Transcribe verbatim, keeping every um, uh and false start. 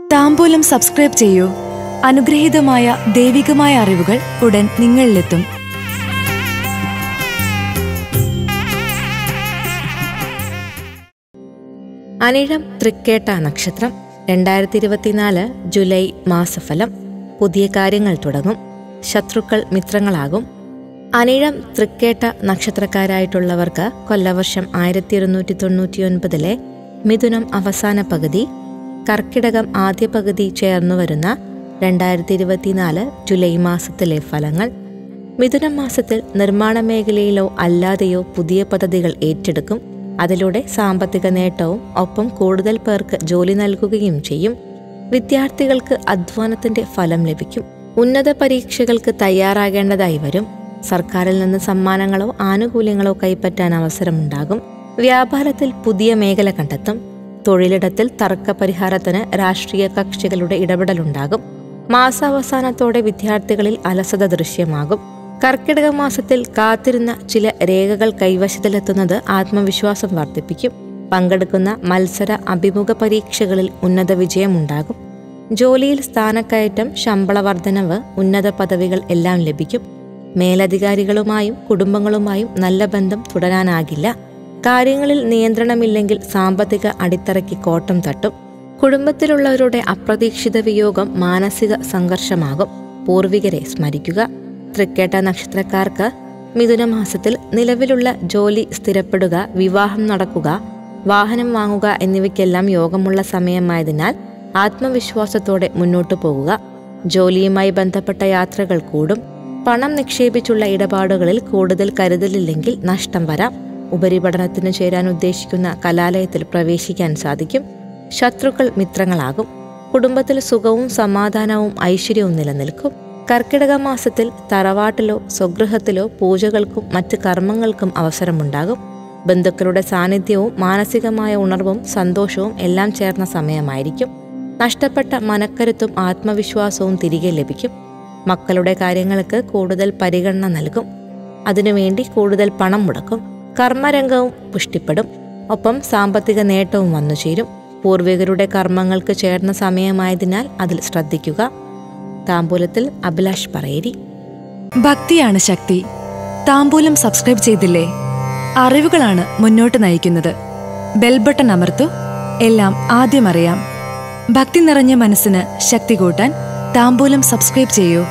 താംബൂലം subscribe ചെയ്യൂ. അനുഗ്രഹീതമായ ദൈവികമായ അറിവുകൾ ഉടൻ നിങ്ങളിലെത്തും. അനിഴം തൃക്കേട്ട നക്ഷത്രം രണ്ടായിരത്തി ഇരുപത്തിനാല് ജൂലൈ മാസഫലം. പുതിയ കാര്യങ്ങൾ തുടങ്ങും. ശത്രുക്കൾ മിത്രങ്ങളാകും. അനിഴം തൃക്കേട്ട നക്ഷത്രക്കാരായിട്ടുള്ളവർക്ക് കൊല്ലവർഷം ആയിരത്തി ഇരുന്നൂറ്റി തൊണ്ണൂറ്റി ഒൻപതിലെ മിഥുനം അവസാന പകുതി, കർക്കിടകം ആദ്യ പകുതി ചേർന്നു വരുന്ന രണ്ടായിരത്തി ഇരുപത്തിനാല് ജൂലൈ മാസത്തിലെ ഫലങ്ങൾ. മിഥുനം മാസത്തിൽ നിർമ്മാണ മേഖലയിലോ അല്ലാതെയോ പുതിയ പദ്ധതികൾ ഏറ്റെടുക്കും. അതിലൂടെ സാമ്പത്തിക നേട്ടവും ഒപ്പം കൂടുതൽ പേർക്ക് ജോലി നൽകുകയും ചെയ്യും. വിദ്യാർത്ഥികൾക്ക് അധ്വാനത്തിന്റെ ഫലം ലഭിക്കും. ഉന്നത പരീക്ഷകൾക്ക് തയ്യാറാകേണ്ടതായി വരും. സർക്കാരിൽ നിന്ന് സമ്മാനങ്ങളോ ആനുകൂല്യങ്ങളോ കൈപ്പറ്റാൻ അവസരമുണ്ടാകും. വ്യാപാരത്തിൽ പുതിയ മേഖല കണ്ടെത്തും. തൊഴിലിടത്തിൽ തർക്ക പരിഹാരത്തിന് രാഷ്ട്രീയ കക്ഷികളുടെ ഇടപെടലുണ്ടാകും. മാസാവസാനത്തോടെ വിദ്യാർത്ഥികളിൽ അലസത ദൃശ്യമാകും. കർക്കിടക മാസത്തിൽ കാത്തിരുന്ന ചില രേഖകൾ കൈവശത്തിലെത്തുന്നത് ആത്മവിശ്വാസം വർദ്ധിപ്പിക്കും. പങ്കെടുക്കുന്ന മത്സര അഭിമുഖ പരീക്ഷകളിൽ ഉന്നത വിജയമുണ്ടാകും. ജോലിയിൽ സ്ഥാനക്കയറ്റം, ശമ്പള വർധനവ്, ഉന്നത പദവികൾ എല്ലാം ലഭിക്കും. മേലധികാരികളുമായും കുടുംബങ്ങളുമായും നല്ല ബന്ധം തുടരാനാകില്ല. കാര്യങ്ങളിൽ നിയന്ത്രണമില്ലെങ്കിൽ സാമ്പത്തിക അടിത്തറയ്ക്ക് കോട്ടം തട്ടും. കുടുംബത്തിലുള്ളവരുടെ അപ്രതീക്ഷിത വിയോഗം മാനസിക സംഘർഷമാകും. പൂർവികരെ സ്മരിക്കുക. തൃക്കേട്ട നക്ഷത്രക്കാർക്ക് മിഥുനമാസത്തിൽ നിലവിലുള്ള ജോലി സ്ഥിരപ്പെടുക, വിവാഹം നടക്കുക, വാഹനം വാങ്ങുക എന്നിവയ്ക്കെല്ലാം യോഗമുള്ള സമയമായതിനാൽ ആത്മവിശ്വാസത്തോടെ മുന്നോട്ടു പോകുക. ജോലിയുമായി ബന്ധപ്പെട്ട യാത്രകൾ കൂടും. പണം നിക്ഷേപിച്ചുള്ള ഇടപാടുകളിൽ കൂടുതൽ കരുതലില്ലെങ്കിൽ നഷ്ടം വരാം. ഉപരിപഠനത്തിന് ചേരാൻ ഉദ്ദേശിക്കുന്ന കലാലയത്തിൽ പ്രവേശിക്കാൻ സാധിക്കും. ശത്രുക്കൾ മിത്രങ്ങളാകും. കുടുംബത്തിൽ സുഖവും സമാധാനവും ഐശ്വര്യവും നിലനിൽക്കും. കർക്കിടക മാസത്തിൽ തറവാട്ടിലോ സ്വഗൃഹത്തിലോ പൂജകൾക്കും മറ്റ് കർമ്മങ്ങൾക്കും അവസരമുണ്ടാകും. ബന്ധുക്കളുടെ സാന്നിധ്യവും മാനസികമായ ഉണർവും സന്തോഷവും എല്ലാം ചേർന്ന സമയമായിരിക്കും. നഷ്ടപ്പെട്ട മനക്കരുത്തും ആത്മവിശ്വാസവും തിരികെ ലഭിക്കും. മക്കളുടെ കാര്യങ്ങൾക്ക് കൂടുതൽ പരിഗണന നൽകും. അതിനുവേണ്ടി കൂടുതൽ പണം മുടക്കും. കർമ്മരംഗവും പുഷ്ടിപ്പെടും. ഒപ്പം സാമ്പത്തിക നേട്ടവും വന്നുചേരും. പൂർവികരുടെ കർമ്മങ്ങൾക്ക് ചേർന്ന സമയമായതിനാൽ അതിൽ ശ്രദ്ധിക്കുക. താംബൂലത്തിൽ അഭിലാഷ് പറയേരി. ഭക്തിയാണ് ശക്തി. താംബൂലം സബ്സ്ക്രൈബ് ചെയ്തില്ലേ? അറിവുകളാണ് മുന്നോട്ട് നയിക്കുന്നത്. ബെൽ ബട്ടൺ അമർത്തു. എല്ലാം ആദ്യം അറിയാം. ഭക്തി നിറഞ്ഞ മനസ്സിന് ശക്തി കൂട്ടാൻ താംബൂലം സബ്സ്ക്രൈബ് ചെയ്യൂ.